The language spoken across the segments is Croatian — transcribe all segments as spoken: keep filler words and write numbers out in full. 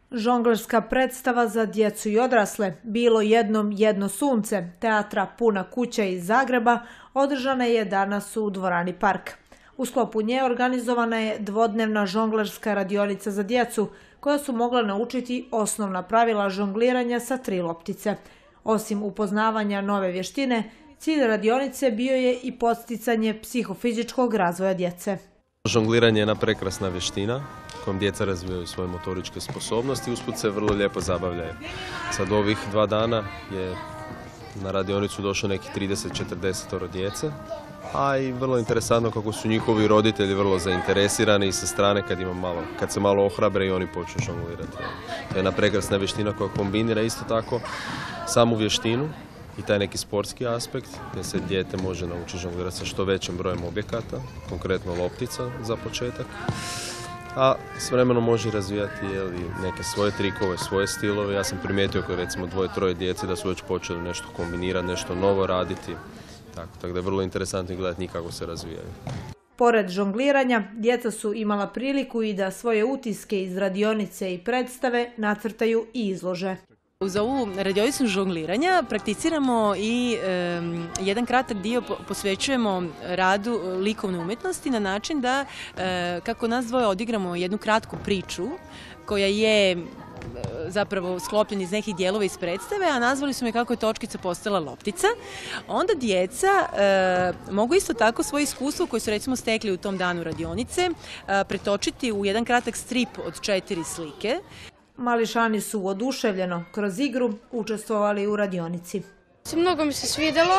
Žonglerska predstava za djecu i odrasle Bilo jednom jedno sunce teatra Puna kuća iz Zagreba održana je danas u dvorani Park. U sklopu nje organizovana je dvodnevna žonglerska radionica za djecu koja su mogla naučiti osnovna pravila žongliranja sa tri loptice. Osim upoznavanja nove vještine, cilj radionice bio je i podsticanje psihofizičkog razvoja djece. Žongliranje je jedna prekrasna vještina kojom djeca razvijaju svoje motoričke sposobnosti i usput se vrlo lijepo zabavljaju. Sad ovih dva dana je na radionicu došlo neki trideset do četrdeset djece, a i vrlo interesantno kako su njihovi roditelji vrlo zainteresirani i sa strane kad, ima malo, kad se malo ohrabre i oni počnu žonglirati. To je jedna prekrasna vještina koja kombinira isto tako samu vještinu i taj neki sportski aspekt gdje se dijete može naučiti žonglirati sa što većim brojem objekata, konkretno loptica za početak, a s vremenom može razvijati jeli, neke svoje trikove, svoje stilove. Ja sam primijetio kod recimo dvoje, troje djece da su već počeli nešto kombinirati, nešto novo raditi, tako, tako da je vrlo interesantno gledati njih kako se razvijaju. Pored žongliranja, djeca su imala priliku i da svoje utiske iz radionice i predstave nacrtaju i izlože. Uz ovu radionicu žongliranja prakticiramo i e, jedan kratak dio posvećujemo radu likovne umjetnosti na način da e, kako nas dvoje odigramo jednu kratku priču koja je zapravo sklopljen iz nekih dijelova iz predstave, a nazvali smo je kako je točkica postala loptica. Onda djeca e, mogu isto tako svoje iskustvo koje su recimo stekli u tom danu radionice e, pretočiti u jedan kratak strip od četiri slike. Mališani su oduševljeno kroz igru učestvovali u radionici. Mnogo mi se svidjelo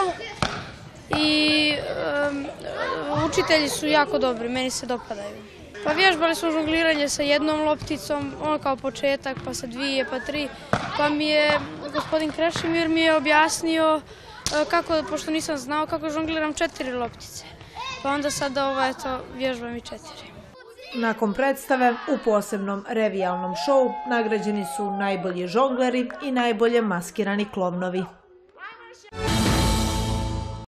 i um, učitelji su jako dobri, meni se dopadaju. Pa vježbali smo žongliranje sa jednom lopticom, ono kao početak, pa sa dvije, pa tri. Pa mi je gospodin Krešimir mi je objasnio kako, pošto nisam znao kako žongliram četiri loptice. Pa onda sada ovo, eto, vježbam i četiri. Nakon predstave u posebnom revijalnom šovu nagrađeni su najbolji žongleri i najbolje maskirani klovnovi.